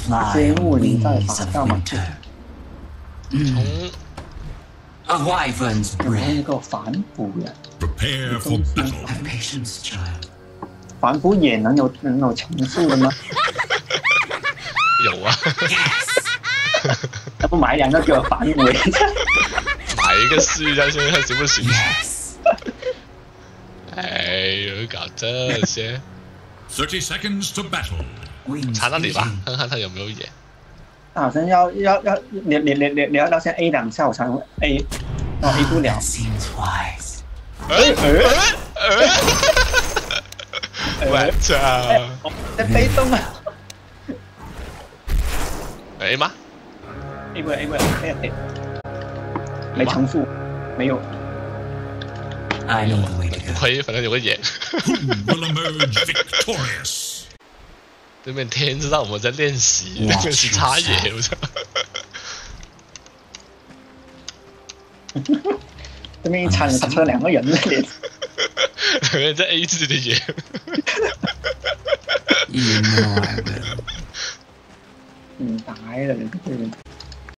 这一 fly 幕你在 wings 法 of 教嘛？ winter. 从 A wyvern's 有没有那 breath. 个反哺呀？ Prepare for battle. Have patience, child. 反哺也能有强势的吗？ 有啊， Yes. 要不买2个给我反哺一下？ 买一个试一下，现在看行不行？ Yes. 哎呦，搞这些， 30 seconds to battle. Wings 查那里吧 beating.， 看看他有没有演。 好像要你要先 A 2下我才能 A， 那 A 不了 That。seems wise. 我操！ 在被动啊哎妈， ！A 不了 A 不了 A 没重复，没有。 I know the way to 不 go. 亏，反正有个演。 Who will emerge victorious? 对面天知道我们在练习， 哇练习插野，我操！ 对面一铲他车2个人的脸， 两个人在 A 自己的野。 You know I will. 呆了，这个人。